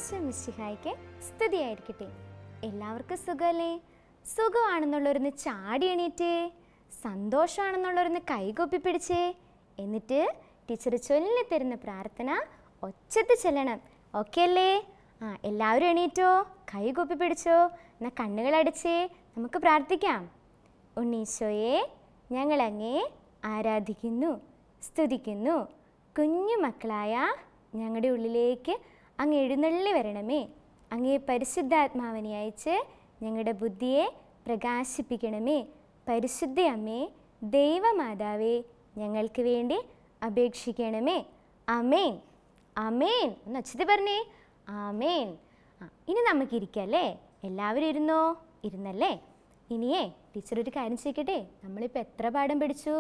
ഈശോ മിശിഹായ്ക്ക് സ്തുതിയായിരിക്കട്ടെ. എല്ലാവർക്കും സുഖമല്ലേ? സുഖമാണെന്നുള്ളവരൊന്ന് ചാടി എണീറ്റേ, സന്തോഷമാണെന്നുള്ളവരൊന്ന് കൈകൊപ്പി പിടിച്ചേ. എന്നിട്ട് ടീച്ചർ ചൊല്ലിത്തരുന്ന പ്രാർത്ഥന ഒച്ചത്ത് ചെല്ലണം. ഓക്കെ അല്ലേ? എല്ലാവരും എണീറ്റോ? കൈകൊപ്പി പിടിച്ചോ? എന്നാൽ കണ്ണുകളടച്ചേ, നമുക്ക് പ്രാർത്ഥിക്കാം. ഉണ്ണീശോയെ, ഞങ്ങളങ്ങേ ആരാധിക്കുന്നു, സ്തുതിക്കുന്നു. കുഞ്ഞു മക്കളായ ഞങ്ങളുടെ ഉള്ളിലേക്ക് അങ്ങ് എഴുന്നള്ളി വരണമേ. അങ്ങേ പരിശുദ്ധാത്മാവിനെ അയച്ച് ഞങ്ങളുടെ ബുദ്ധിയെ പ്രകാശിപ്പിക്കണമേ. പരിശുദ്ധ അമ്മേ, ദൈവമാതാവേ, ഞങ്ങൾക്ക് വേണ്ടി അപേക്ഷിക്കണമേ. ആമേൻ, ആമേൻ. ഒന്ന് ഒച്ചത്തി പറഞ്ഞേ, ആമേൻ. ഇനി നമുക്കിരിക്കല്ലേ? എല്ലാവരും ഇരുന്നോ? ഇരുന്നല്ലേ? ഇനിയേ ടീച്ചർ ഒരു കാര്യം ചോദിക്കട്ടെ. നമ്മളിപ്പോൾ എത്ര പാഠം പഠിച്ചു?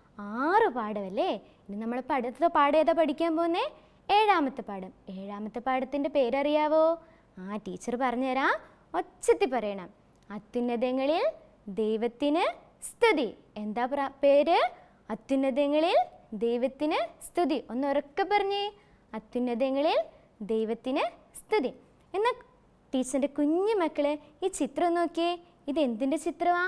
6 പാഠമല്ലേ? ഇനി നമ്മളിപ്പോൾ അടുത്ത പാഠം ഏതാ പഠിക്കാൻ പോകുന്നേ? 7ാമത്തെ പാഠം. 7ാമത്തെ പാഠത്തിൻ്റെ പേരറിയാവോ? ടീച്ചർ പറഞ്ഞുതരാം, ഒച്ചത്തി പറയണം. അത്യുന്നതങ്ങളിൽ ദൈവത്തിന് സ്തുതി. എന്താ പേര്? അത്യുന്നതങ്ങളിൽ ദൈവത്തിന് സ്തുതി. ഒന്ന് ഉറക്കെ പറഞ്ഞേ, അത്യുന്നതങ്ങളിൽ ദൈവത്തിന് സ്തുതി. എന്നാൽ ടീച്ചറിൻ്റെ കുഞ്ഞു മക്കള് ഈ ചിത്രം നോക്കിയേ. ഇത് എന്തിൻ്റെ ചിത്രമാ?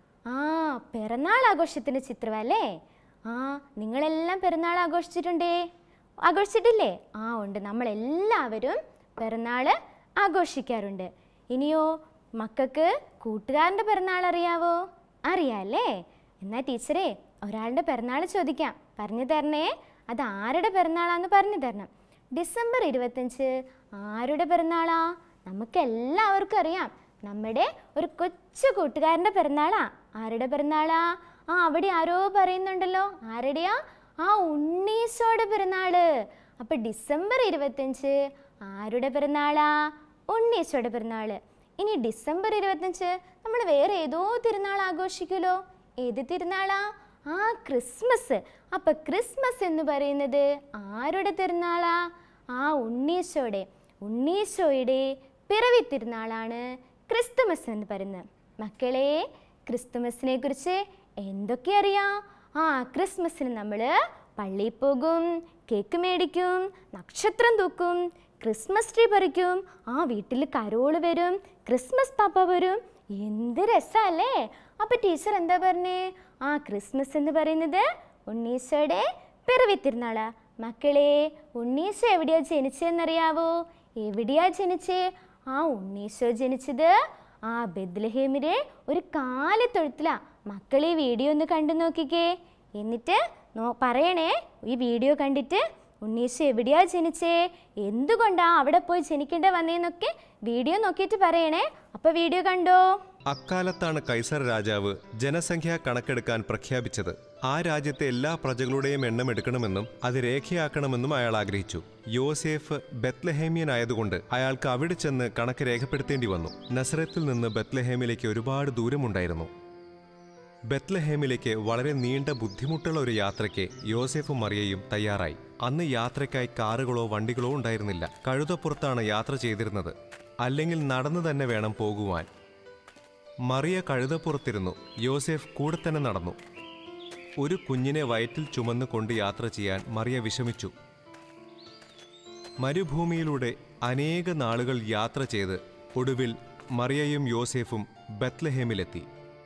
പിറന്നാൾ ആഘോഷത്തിൻ്റെ ചിത്രമല്ലേ? നിങ്ങളെല്ലാം പിറന്നാൾ ആഘോഷിച്ചിട്ടില്ലേ? ഉണ്ട്. നമ്മളെല്ലാവരും പിറന്നാൾ ആഘോഷിക്കാറുണ്ട്. ഇനിയോ, മക്കൾക്ക് കൂട്ടുകാരൻ്റെ പിറന്നാൾ അറിയാവോ? അറിയാമല്ലേ? എന്നാൽ ടീച്ചറെ ഒരാളുടെ പിറന്നാൾ ചോദിക്കാം, പറഞ്ഞു തരണേ. അത് ആരുടെ പിറന്നാളാന്ന് പറഞ്ഞു തരണം. ഡിസംബർ 25 ആരുടെ പിറന്നാളാ? നമുക്കെല്ലാവർക്കും അറിയാം, നമ്മുടെ ഒരു കൊച്ചു കൂട്ടുകാരൻ്റെ പിറന്നാളാ. ആരുടെ പിറന്നാളാ? അവിടെ ആരോ പറയുന്നുണ്ടല്ലോ. ആരുടെയാ? ഉണ്ണീശോയുടെ പിറന്നാള്. അപ്പം ഡിസംബർ 25 ആരുടെ പിറന്നാളാ? ഉണ്ണീശോയുടെ പിറന്നാള്. ഇനി ഡിസംബർ 25 നമ്മൾ വേറെ ഏതോ തിരുനാൾ ആഘോഷിക്കുമല്ലോ. ഏത് തിരുനാളാ? ക്രിസ്മസ്. അപ്പം ക്രിസ്മസ് എന്ന് പറയുന്നത് ആരുടെ തിരുനാളാ? ഉണ്ണീശോയുടെ പിറവി തിരുനാളാണ് ക്രിസ്തുമസ് എന്ന് പറയുന്നത്. മക്കളെ, ക്രിസ്തുമസിനെ കുറിച്ച് എന്തൊക്കെ അറിയാം? ക്രിസ്മസിന് നമ്മൾ പള്ളിയിൽ പോകും, കേക്ക് മേടിക്കും, നക്ഷത്രം തൂക്കും, ക്രിസ്മസ് ട്രീ പറിക്കും, വീട്ടിൽ കരോള് വരും, ക്രിസ്മസ് പാപ്പ വരും. എന്ത് രസമല്ലേ? അപ്പം ടീച്ചർ എന്താ പറഞ്ഞേ? ക്രിസ്മസ് എന്ന് പറയുന്നത് ഉണ്ണീശോയുടെ പിറവി തിരുനാളാ. മക്കളെ, ഉണ്ണീശോ എവിടെയാ ജനിച്ചതെന്നറിയാവോ? എവിടെയാ ജനിച്ചേ? ഉണ്ണീശോ ജനിച്ചത് ബെത്ലഹേമിലെ ഒരു കാലിത്തൊഴുത്തിലാ. മക്കളെ, വീഡിയോ ഒന്ന് കണ്ടു നോക്കിക്കേ. എന്നിട്ട് പറയണേ, ഈ വീഡിയോ കണ്ടിട്ട് ഉണ്ണീശോ എവിടെയാ ജനിച്ചേ, എന്തുകൊണ്ടാ അവിടെ പോയി ജനിക്കേണ്ട വന്നേന്നൊക്കെ വീഡിയോ നോക്കിയിട്ട് പറയണേ. അപ്പോൾ വീഡിയോ കണ്ടോ? അക്കാലത്താണ് കൈസർ രാജാവ് ജനസംഖ്യാ കണക്കെടുക്കാൻ പ്രഖ്യാപിച്ചത്. ആ രാജ്യത്തെ എല്ലാ പ്രജകളുടെയും എണ്ണം എടുക്കണമെന്നും അത് രേഖയാക്കണമെന്നും അയാൾ ആഗ്രഹിച്ചു. യോസേഫ് ബെത്ലഹേമ്യനായതുകൊണ്ട് അയാൾക്ക് അവിടെ ചെന്ന് കണക്ക് രേഖപ്പെടുത്തേണ്ടി വന്നു. നസറത്തിൽ നിന്ന് ബെത്ലഹേമിലേക്ക് ഒരുപാട് ദൂരമുണ്ടായിരുന്നു. ബെത്ലഹേമിലേക്ക് വളരെ നീണ്ട ബുദ്ധിമുട്ടുള്ള ഒരു യാത്രയ്ക്ക് യോസേഫും മറിയയും തയ്യാറായി. അന്ന് യാത്രയ്ക്കായി കാറുകളോ വണ്ടികളോ ഉണ്ടായിരുന്നില്ല. കഴുതപ്പുറത്താണ് യാത്ര ചെയ്തിരുന്നത്. അല്ലെങ്കിൽ നടന്നു തന്നെ വേണം പോകുവാൻ. മറിയ കഴുതപ്പുറത്തിരുന്നു. യോസേഫ് കൂടെ തന്നെ നടന്നു. ഒരു കുഞ്ഞിനെ വയറ്റിൽ ചുമന്നു കൊണ്ട് യാത്ര ചെയ്യാൻ മറിയ വിഷമിച്ചു. മരുഭൂമിയിലൂടെ അനേക നാളുകൾ യാത്ര ചെയ്ത് ഒടുവിൽ മറിയയും യോസേഫും ബെത്ലഹേമിലെത്തി.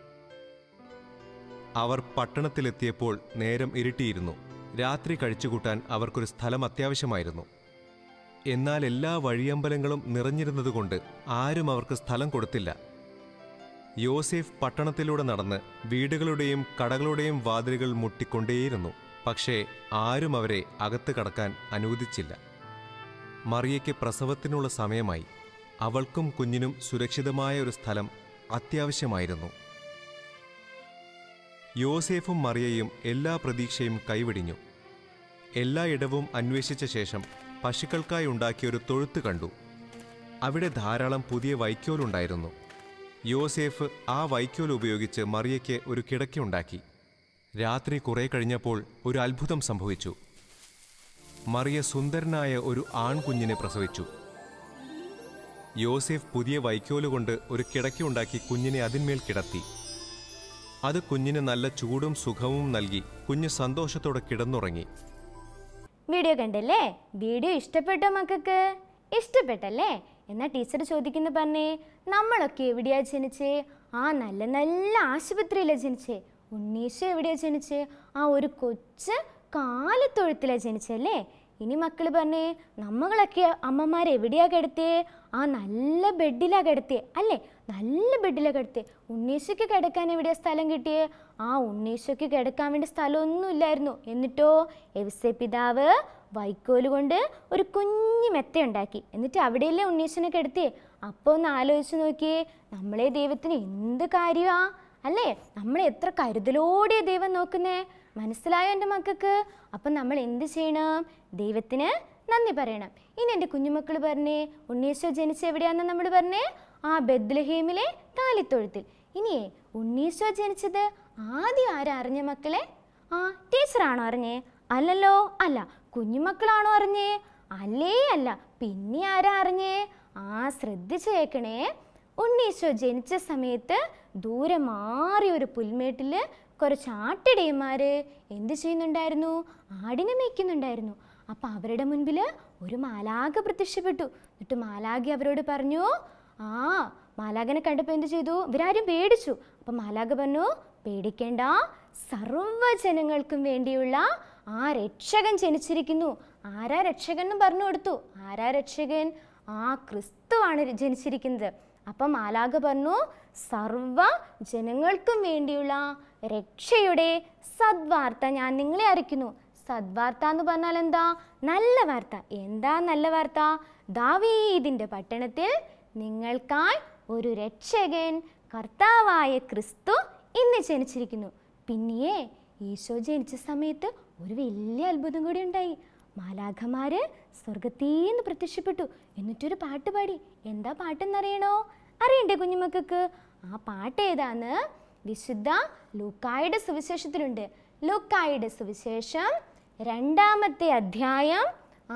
അവർ പട്ടണത്തിലെത്തിയപ്പോൾ നേരം ഇരുട്ടിയിരുന്നു. രാത്രി കഴിച്ചുകൂട്ടാൻ അവർക്കൊരു സ്ഥലം അത്യാവശ്യമായിരുന്നു. എന്നാൽ എല്ലാ വഴിയമ്പലങ്ങളും നിറഞ്ഞിരുന്നതുകൊണ്ട് ആരും അവർക്ക് സ്ഥലം കൊടുത്തില്ല. യോസേഫ് പട്ടണത്തിലൂടെ നടന്ന് വീടുകളുടെയും കടകളുടെയും വാതിലുകൾ മുട്ടിക്കൊണ്ടേയിരുന്നു. പക്ഷേ ആരും അവരെ അകത്ത് കടക്കാൻ അനുവദിച്ചില്ല. മറിയയ്ക്ക് പ്രസവത്തിനുള്ള സമയമായി. അവൾക്കും കുഞ്ഞിനും സുരക്ഷിതമായ ഒരു സ്ഥലം അത്യാവശ്യമായിരുന്നു. യോസേഫും മറിയയും എല്ലാ പ്രതീക്ഷയും കൈവിടിഞ്ഞു. എല്ലായിടവും അന്വേഷിച്ച ശേഷം പശുക്കൾക്കായി ഉണ്ടാക്കിയ ഒരു തൊഴുത്ത് കണ്ടു. അവിടെ ധാരാളം പുതിയ വൈക്കോലുണ്ടായിരുന്നു. യോസേഫ് ആ വൈക്കോൽ ഉപയോഗിച്ച് മറിയയ്ക്ക് ഒരു കിടക്കയുണ്ടാക്കി. രാത്രി കുറെ കഴിഞ്ഞപ്പോൾ ഒരു അത്ഭുതം സംഭവിച്ചു. മറിയ സുന്ദരനായ ഒരു ആൺകുഞ്ഞിനെ പ്രസവിച്ചു. യോസേഫ് പുതിയ വൈക്കോലുകൊണ്ട് ഒരു കിടക്കയുണ്ടാക്കി കുഞ്ഞിനെ അതിന്മേൽ കിടത്തി. അത് കുഞ്ഞിന് നല്ല ചൂടും സുഖവും നൽകി. കുഞ്ഞ് സന്തോഷത്തോടെ കിടന്നുറങ്ങി. വീഡിയോ കണ്ടല്ലേ? വീഡിയോ ഇഷ്ടപ്പെട്ടോ മക്കൾക്ക്? ഇഷ്ടപ്പെട്ടല്ലേ? എന്നാൽ ടീച്ചർ ചോദിക്കുന്ന പറഞ്ഞേ, നമ്മളൊക്കെ എവിടെയാ ജനിച്ചേ? നല്ല നല്ല ആശുപത്രിയിലാണ് ജനിച്ചേ. ഉണ്ണീശോ എവിടെയാ ജനിച്ചേ? ഒരു കൊച്ചു കാലിത്തൊഴുത്തിലാണ് ജനിച്ചല്ലേ? ഇനി മക്കൾ പറഞ്ഞേ, നമ്മളൊക്കെ അമ്മമാർ എവിടെയാ കിടത്തിയേ? നല്ല ബെഡിലാണ് കിടത്തിയേ അല്ലേ? നല്ല ബെഡിലാണ് കിടത്തിയേ. ഉണ്ണീശോയ്ക്ക് കിടക്കാൻ എവിടെയാ സ്ഥലം കിട്ടിയേ? ഉണ്ണീശോയ്ക്ക് കിടക്കാൻ വേണ്ടി സ്ഥലമൊന്നും ഇല്ലായിരുന്നു. എന്നിട്ടോ യൗസേ പിതാവ് വൈക്കോല് കൊണ്ട് ഒരു കുഞ്ഞു മെത്ത ഉണ്ടാക്കി. എന്നിട്ട് അവിടെയല്ലേ ഉണ്ണീശോനെ കിടത്തിയേ? അപ്പോൾ ഒന്ന് ആലോചിച്ച് നോക്കിയേ, നമ്മളെ ദൈവത്തിന് എന്ത് കാര്യമാ അല്ലേ? നമ്മളെ എത്ര കരുതലോടെ ദൈവം നോക്കുന്നേ. മനസ്സിലായോ എൻ്റെ മക്കൾക്ക്? അപ്പം നമ്മൾ എന്ത് ചെയ്യണം? ദൈവത്തിന് നന്ദി പറയണം. ഇനി എൻ്റെ കുഞ്ഞുമക്കൾ പറഞ്ഞേ, ഉണ്ണീശോ ജനിച്ച എവിടെയാണെന്ന് നമ്മൾ പറഞ്ഞേ? ബെത്ലഹേമിലെ കാലിത്തൊഴുത്തിൽ. ഇനിയേ ഉണ്ണീശോ ജനിച്ചത് ആദ്യം ആരാ അറിഞ്ഞ മക്കളെ? ടീച്ചറാണോ അറിഞ്ഞേ? അല്ലല്ലോ. അല്ല. കുഞ്ഞുമക്കളാണോ അറിഞ്ഞേ? അല്ലേ അല്ല. പിന്നെ ആരാ അറിഞ്ഞേ? ശ്രദ്ധിച്ച് കേൾക്കണേ. ഉണ്ണീശോ ജനിച്ച സമയത്ത് ദൂരെ മാറിയ ഒരു പുൽമേട്ടിൽ കുറച്ച് ആട്ടിടയന്മാർ എന്ത് ചെയ്യുന്നുണ്ടായിരുന്നു? ആടിനെ മേയ്ക്കുന്നുണ്ടായിരുന്നു. അപ്പം അവരുടെ മുൻപിൽ ഒരു മാലാഖ പ്രത്യക്ഷപ്പെട്ടു. എന്നിട്ട് മാലാഖ അവരോട് പറഞ്ഞു, മാലാഖനെ കണ്ടപ്പോൾ എന്ത് ചെയ്തു? ഇവരാരും പേടിച്ചു. അപ്പം മാലാഖ പറഞ്ഞു, പേടിക്കേണ്ട, സർവ്വജനങ്ങൾക്കും വേണ്ടിയുള്ള രക്ഷകൻ ജനിച്ചിരിക്കുന്നു. ആരാ രക്ഷകൻ എന്ന് പറഞ്ഞു കൊടുത്തു. ആരാ രക്ഷകൻ? ക്രിസ്തുവാണ് ജനിച്ചിരിക്കുന്നത്. അപ്പം മാലാഖ പറഞ്ഞു, സർവ്വ ജനങ്ങൾക്കും വേണ്ടിയുള്ള രക്ഷയുടെ സദ്വാർത്ത ഞാൻ നിങ്ങളെ അറിയിക്കുന്നു. സദ്വാർത്ത എന്ന് പറഞ്ഞാൽ എന്താ? നല്ല വാർത്ത. എന്താ നല്ല വാർത്ത? ദാവീദിന്റെ പട്ടണത്തിൽ നിങ്ങൾക്കായി ഒരു രക്ഷകൻ, കർത്താവായ ക്രിസ്തു ഇന്ന് ജനിച്ചിരിക്കുന്നു. പിന്നെ ഈശോ ജനിച്ച സമയത്ത് ഒരു വലിയ അത്ഭുതം കൂടി ഉണ്ടായി. മാലാഖമാര് സ്വർഗത്തിൽ നിന്ന് പ്രത്യക്ഷപ്പെട്ടു. എന്നിട്ടൊരു പാട്ട് പാടി. എന്താ പാട്ടെന്നറിയണോ? അറിയണ്ടേ കുഞ്ഞുമക്കൾക്ക്? പാട്ട് ഏതാന്ന് വിശുദ്ധ ലൂക്കായുടെ സുവിശേഷത്തിലുണ്ട്. ലൂക്കായുടെ സുവിശേഷം 2-ാമത്തെ അധ്യായം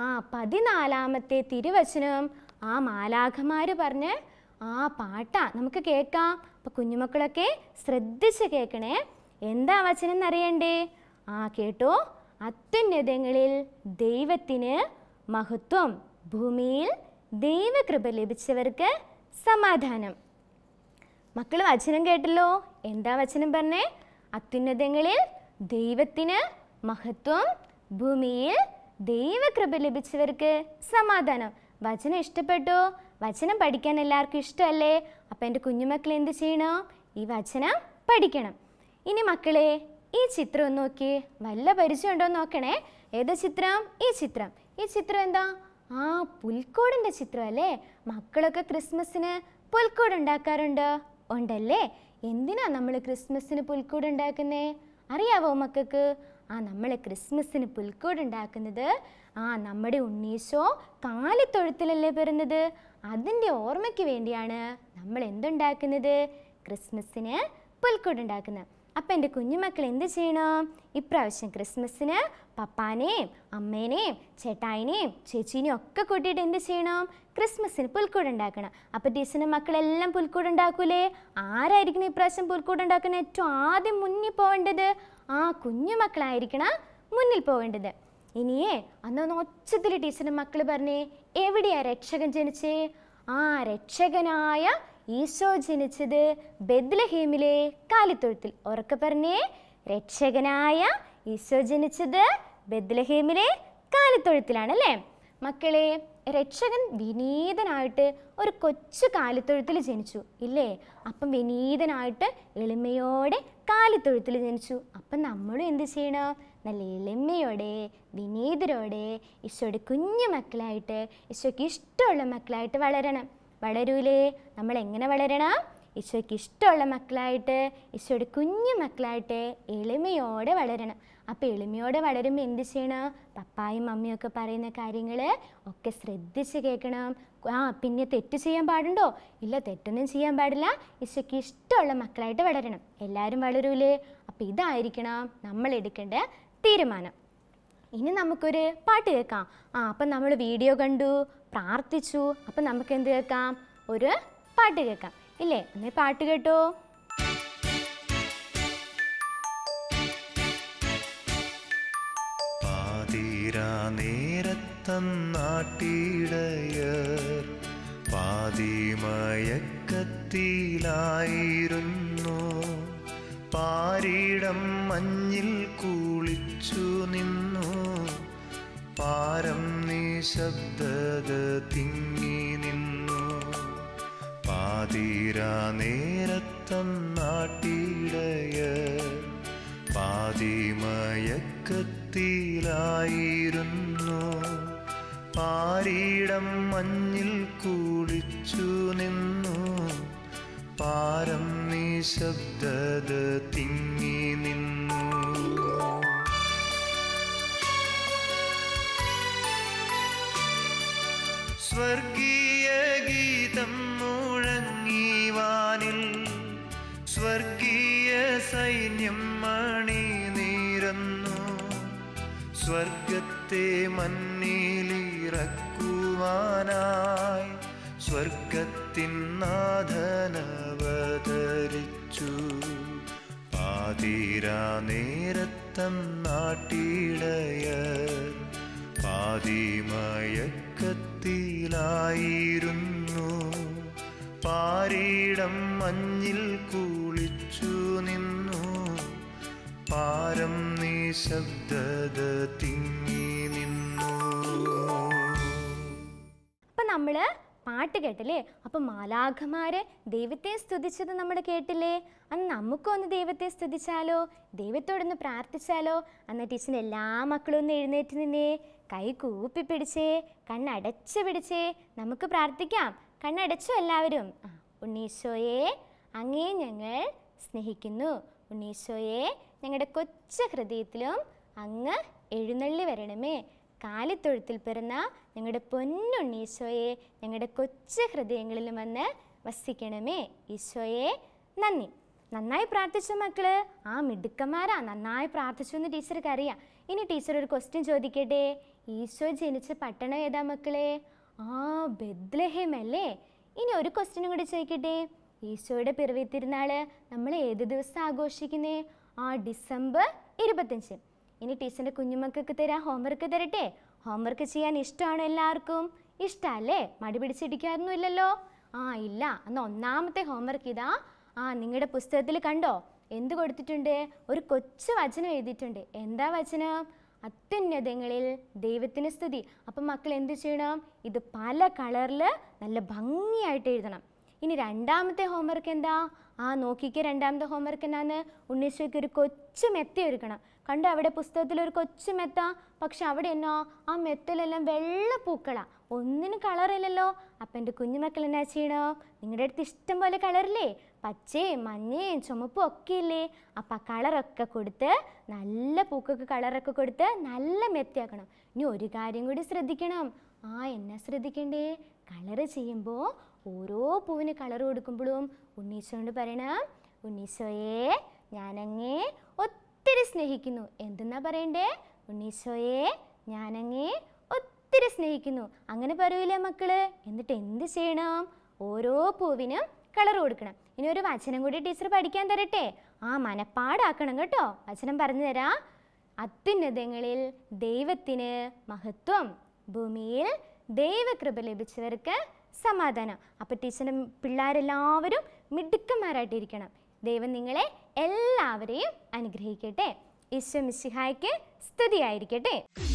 14-ാമത്തെ തിരുവചനം മാലാഖമാര് പറഞ്ഞ് പാട്ടാ. നമുക്ക് കേൾക്കാം. അപ്പം കുഞ്ഞുമക്കളൊക്കെ ശ്രദ്ധിച്ച് കേൾക്കണേ. എന്താ വചനം എന്നറിയണ്ടേ? കേട്ടോ. അത്യുന്നതങ്ങളിൽ ദൈവത്തിന് മഹത്വം, ഭൂമിയിൽ ദൈവകൃപ ലഭിച്ചവർക്ക് സമാധാനം. മക്കൾ വചനം കേട്ടല്ലോ. എന്താ വചനം പറഞ്ഞേ? അത്യുന്നതങ്ങളിൽ ദൈവത്തിന് മഹത്വം, ഭൂമിയിൽ ദൈവകൃപ ലഭിച്ചവർക്ക് സമാധാനം. വചനം ഇഷ്ടപ്പെട്ടോ? വചനം പഠിക്കാൻ എല്ലാവർക്കും ഇഷ്ടമല്ലേ? അപ്പം എൻ്റെ കുഞ്ഞുമക്കൾ എന്ത് ചെയ്യണം? ഈ വചനം പഠിക്കണം. ഇനി മക്കളെ ഈ ചിത്രം ഒന്ന് നോക്കിയേ. വല്ല പരിചയം ഉണ്ടോ നോക്കണേ. ഏതാ ചിത്രം? ഈ ചിത്രം. ഈ ചിത്രം എന്താ? പുൽക്കൂടിൻ്റെ ചിത്രം അല്ലേ? മക്കളൊക്കെ ക്രിസ്മസിന് പുൽക്കൂട് ഉണ്ടാക്കാറുണ്ട്. ഉണ്ടല്ലേ? എന്തിനാ നമ്മൾ ക്രിസ്മസിന് പുൽക്കൂട് ഉണ്ടാക്കുന്നേ? അറിയാവോ മക്കൾക്ക്? നമ്മൾ ക്രിസ്മസിന് പുൽക്കൂട് ഉണ്ടാക്കുന്നത് നമ്മുടെ ഉണ്ണീശോ കാലിത്തൊഴുത്തിലല്ലേ പിറന്നത്. അതിൻ്റെ ഓർമ്മയ്ക്ക് വേണ്ടിയാണ് നമ്മൾ എന്തുണ്ടാക്കുന്നത്? ക്രിസ്മസിന് പുൽക്കൂട് ഉണ്ടാക്കുന്നത്. അപ്പം എൻ്റെ കുഞ്ഞുമക്കൾ എന്ത് ചെയ്യണം? ഇപ്രാവശ്യം ക്രിസ്മസിന് പപ്പാനെയും അമ്മേനെയും ചേട്ടായിനെയും ചേച്ചീനെയും ഒക്കെ കൂട്ടിയിട്ട് എന്ത് ചെയ്യണം? ക്രിസ്മസിന് പുൽക്കൂട് ഉണ്ടാക്കണം. അപ്പം ടീച്ചറിൻ്റെ മക്കളെല്ലാം പുൽക്കൂട് ഉണ്ടാക്കൂലേ? ആരായിരിക്കണം ഇപ്രാവശ്യം പുൽക്കൂട് ഉണ്ടാക്കുന്ന ഏറ്റവും ആദ്യം മുന്നിൽ പോവേണ്ടത്? കുഞ്ഞുമക്കളായിരിക്കണം മുന്നിൽ പോവേണ്ടത്. ഇനിയേ അന്നൊന്ന് ഒച്ചത്തിൽ ടീച്ചറിൻ്റെ മക്കൾ പറഞ്ഞേ, എവിടെയാ രക്ഷകൻ ജനിച്ചേ? രക്ഷകനായ ഈശോ ജനിച്ചത് ബെത്ലഹേമിലെ കാലിത്തൊഴുത്തിൽ. ഉറക്കെ പറഞ്ഞേ, രക്ഷകനായ ഈശോ ജനിച്ചത് ബെത്ലഹേമിലെ കാലിത്തൊഴുത്തിലാണല്ലേ? മക്കളെ, രക്ഷകൻ വിനീതനായിട്ട് ഒരു കൊച്ചു കാലിത്തൊഴുത്തിൽ ജനിച്ചു ഇല്ലേ? അപ്പം വിനീതനായിട്ട് എളിമയോടെ കാലിത്തൊഴുത്തിൽ ജനിച്ചു. അപ്പം നമ്മളും എന്ത് ചെയ്യണം? നല്ല എളിമയോടെ വിനീതരോടെ ഈശോയുടെ കുഞ്ഞു മക്കളായിട്ട്, ഈശോയ്ക്ക് ഇഷ്ടമുള്ള മക്കളായിട്ട് വളരണം. വളരൂലേ? നമ്മൾ എങ്ങനെ വളരണം? ഈശോയ്ക്ക് ഇഷ്ടമുള്ള മക്കളായിട്ട്, ഈശോയുടെ കുഞ്ഞു മക്കളായിട്ട് എളിമയോടെ വളരണം. അപ്പോൾ എളിമയോടെ വളരുമ്പോൾ എന്ത് ചെയ്യണം? പപ്പായും മമ്മിയൊക്കെ പറയുന്ന കാര്യങ്ങൾ ഒക്കെ ശ്രദ്ധിച്ച് കേൾക്കണം. പിന്നെ തെറ്റ് ചെയ്യാൻ പാടുണ്ടോ? ഇല്ല, തെറ്റൊന്നും ചെയ്യാൻ പാടില്ല. ഈശോയ്ക്ക് ഇഷ്ടമുള്ള മക്കളായിട്ട് വളരണം. എല്ലാവരും വളരൂലേ? അപ്പോൾ ഇതായിരിക്കണം നമ്മൾ എടുക്കേണ്ട തീരുമാനം. ഇനി നമുക്കൊരു പാട്ട് കേൾക്കാം. അപ്പം നമ്മൾ വീഡിയോ കണ്ടു, പ്രാർത്ഥിച്ചു. അപ്പം നമുക്ക് എന്ത് കേൾക്കാം? ഒരു പാട്ട് കേൾക്കാം ഇല്ലേ? എന്നേ പാട്ട് കേട്ടോ. നേരത്ത് നേരത്തന്നാട്ടിടയർ പാതിമയക്കത്തിലായിരുന്നു. പാരിടം മഞ്ഞിൽ കുളിച്ചു നിന്നു. പാരം നിശബ്ദത തിങ്ങി നിന്നു. പാതിരാ നേരത്തന്നാട്ടിടയർ പാതിമയക്കത്തിലായിരുന്നു. പാരിടം മഞ്ഞിൽ കുളിച്ചു നിന്നു. പാരം നിശബ്ദത തിങ്ങി നിന്നു. സ്വർഗീയ ഗീതം മുഴങ്ങിവാനിൽ. സ്വർഗീയ സൈന്യം അണിനിരന്നു. സ്വർഗത്തെ മണ്ണിലിറക്കുവാനായി സ്വർഗത്തിൻ നാഥനവതരിച്ചു. പാതിരാ നേരത്തന്നാട്ടിടയർ പാതിമയക്കത്തിലായിരുന്നു. പാരിടം മഞ്ഞിൽ കുളിച്ചു നിന്നു. പാരം നിശബ്ദത തിങ്ങി നിന്നു. അപ്പം നമ്മൾ പാട്ട് കേട്ടില്ലേ? അപ്പം മാലാഖമാര് ദൈവത്തെ സ്തുതിച്ചത് നമ്മൾ കേട്ടില്ലേ? അന്ന് നമുക്കൊന്ന് ദൈവത്തെ സ്തുതിച്ചാലോ? ദൈവത്തോടൊന്ന് പ്രാർത്ഥിച്ചാലോ? അന്ന് ടീച്ചറിൻ്റെ എല്ലാ മക്കളും ഒന്ന് എഴുന്നേറ്റ് നിന്നേ, കൈ കൂപ്പി പിടിച്ചേ, കണ്ണടച്ച് പിടിച്ചേ. നമുക്ക് പ്രാർത്ഥിക്കാം. കണ്ണടച്ചു എല്ലാവരും. ഉണ്ണീശോയെ, അങ്ങേ ഞങ്ങൾ സ്നേഹിക്കുന്നു. ഉണ്ണീശോയെ, ഞങ്ങളുടെ കൊച്ചു ഹൃദയത്തിലും അങ്ങ് എഴുന്നള്ളി വരണമേ. കാലിത്തൊഴുത്തിൽ പിറന്ന ഞങ്ങളുടെ പൊന്നുണ്ണീശോയെ, ഞങ്ങളുടെ കൊച്ചു ഹൃദയങ്ങളിലും വന്ന് വസിക്കണമേ. ഈശോയെ നന്ദി. നന്നായി പ്രാർത്ഥിച്ച മക്കള്, ആ മിടുക്കന്മാരാ, നന്നായി പ്രാർത്ഥിച്ചു എന്ന് ടീച്ചർക്ക് അറിയാം. ഇനി ടീച്ചർ ഒരു ക്വസ്റ്റ്യൻ ചോദിക്കട്ടെ. ഈശോ ജനിച്ച പട്ടണം ഏതാ മക്കളെ? ബെത്ലഹേം അല്ലേ? ഇനി ഒരു ക്വസ്റ്റ്യനും കൂടി ചോദിക്കട്ടെ. ഈശോയുടെ പിറവി തിരുനാള് നമ്മൾ ഏത് ദിവസം ആഘോഷിക്കുന്നേ? ഡിസംബർ 25. ഇനി ടീച്ചറിൻ്റെ കുഞ്ഞുമക്കൾക്ക് തരാൻ ഹോംവർക്ക് തരട്ടെ. ഹോംവർക്ക് ചെയ്യാൻ ഇഷ്ടമാണോ എല്ലാവർക്കും? ഇഷ്ടമല്ലേ? മടി പിടിച്ചിരിക്കാറൊന്നും ഇല്ലല്ലോ? ഇല്ല. അന്ന് ഒന്നാമത്തെ ഹോംവർക്ക് ഇതാ. നിങ്ങളുടെ പുസ്തകത്തിൽ കണ്ടോ എന്ത് കൊടുത്തിട്ടുണ്ട്? ഒരു കൊച്ചു വചനം എഴുതിയിട്ടുണ്ട്. എന്താ വചനം? അത്യുന്നതങ്ങളിൽ ദൈവത്തിന് സ്തുതി. അപ്പം മക്കൾ എന്ത് ചെയ്യണം? ഇത് പല കളറിൽ നല്ല ഭംഗിയായിട്ട് എഴുതണം. ഇനി രണ്ടാമത്തെ ഹോംവർക്ക് എന്താ? നോക്കിക്കേ, രണ്ടാമത്തെ ഹോംവർക്ക് എന്നാന്ന്? ഉണ്ണീശോയ്ക്ക് ഒരു കൊച്ചു മെത്ത ഒരുക്കണം. കണ്ടോ അവിടെ പുസ്തകത്തിൽ ഒരു കൊച്ചു മെത്ത? പക്ഷെ അവിടെ എന്നാ ആ മെത്തയിലെല്ലാം വെള്ള പൂക്കളാ, ഒന്നിനും കളറില്ലല്ലോ. അപ്പം എൻ്റെ കുഞ്ഞുമക്കൾ എന്നാ ചെയ്യണം? നിങ്ങളുടെ അടുത്ത് ഇഷ്ടം പോലെ കളറില്ലേ? പച്ചയും മഞ്ഞയും ചുമപ്പും ഒക്കെ ഇല്ലേ? അപ്പം ആ കളറൊക്കെ കൊടുത്ത്, നല്ല പൂക്കൊക്കെ കളറൊക്കെ കൊടുത്ത് നല്ല മെത്തയാക്കണം. ഇനി ഒരു കാര്യം കൂടി ശ്രദ്ധിക്കണം. എന്നാ ശ്രദ്ധിക്കണ്ടേ? കളറ് ചെയ്യുമ്പോൾ ഓരോ പൂവിന് കളർ കൊടുക്കുമ്പോഴും ഉണ്ണീശോയോട് പറയണം, ഉണ്ണീശോയെ ഞാനങ്ങേ ഒത്തിരി സ്നേഹിക്കുന്നു. എന്തെന്നാ പറയണ്ടേ? ഉണ്ണീശോയെ ഞാനങ്ങേ ഒത്തിരി സ്നേഹിക്കുന്നു. അങ്ങനെ പറയൂലേ മക്കള്? എന്നിട്ട് എന്ത് ചെയ്യണം? ഓരോ പൂവിനും കളർ കൊടുക്കണം. ഇനി ഒരു വചനം കൂടി ടീച്ചർ പഠിക്കാൻ തരട്ടെ? മനപ്പാടാക്കണം കേട്ടോ. വചനം പറഞ്ഞു തരാം. അത്യുന്നതങ്ങളിൽ ദൈവത്തിന് മഹത്വം, ഭൂമിയിൽ ദൈവകൃപ ലഭിച്ചവർക്ക് സമാധാനം. അപ്പോൾ ടീച്ചറിൻ്റെ പിള്ളേരെല്ലാവരും മിടുക്കന്മാരായിട്ടിരിക്കണം. ദൈവം നിങ്ങളെ എല്ലാവരെയും അനുഗ്രഹിക്കട്ടെ. ഈശോ മിശിഹായ്ക്ക് സ്തുതിയായിരിക്കട്ടെ.